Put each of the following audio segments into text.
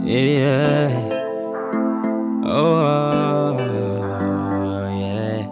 Yeah. Oh, yeah.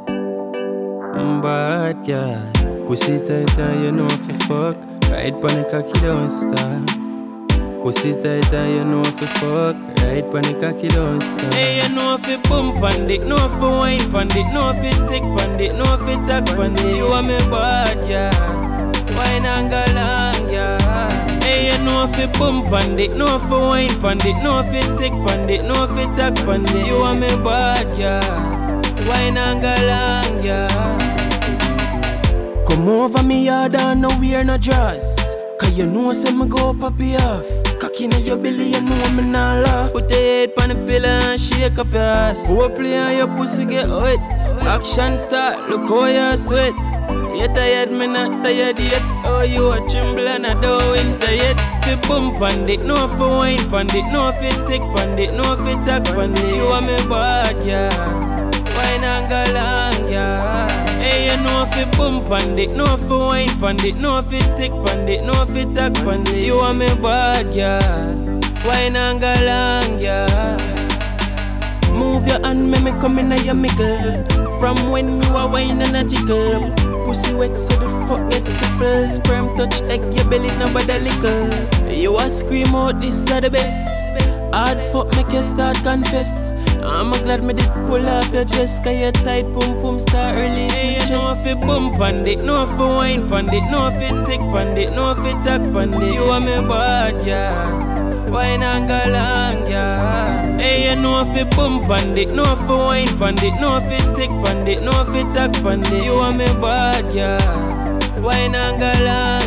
Bad girl. Pussy tight and you know if you fuck. Ride pon the cocky don't stop. Pussy tight and you know if you fuck. Ride pon the cocky don't stop. Hey, you know if you bump on it, know if you wine pon it, know if you tick pon it, know if you tag pon it. You are me bad girl. Wine and go long, yeah. Hey, you know if you bump on it, know if you wine pon it, know if you tick pon it, know if you tag pon it. You are me bad girl. Wine and go long, yeah. Come over me yard and no wear no dress. Cause you know say me go poppy off. Cocky in your belly, you know me not laugh. Put your head on the pillow and shake up your ass. Go play and your pussy get wet. Action start, look how you sweat. You tired, me not tired yet. Oh, you a tremble and I don't winter yet. If you bump on it, no if you wine pon it, no if you tick pon it, no if you tag pon it. You are me bad, yeah. Wine and go long, yeah. Hey, you know if you bump on it, no if you wine pon it, no if you tick pon it, no if you tag pon it. You are me bad, yeah. Wine and go long, yeah. Move your hand, make me come in your mickle. From when you are wine and a jiggle. Pussy wet so the fuck get simple. Sperm touch like your belly nobody lickle. You a scream out this are the best. Hard fuck make you start confess. I'm glad me did pull off your dress. Cause your tight pum pum start release me stress. You know if you bump on it, no if you wine pon it, no if you tick pon it, no if you tag pon it. You are me bad, yeah. Wine and go long, yeah. Hey, you know if you bump on it, no if you wine pon it, no if you tick pon it, no if you tag pon it. You are me bad, yeah. Wine and go long.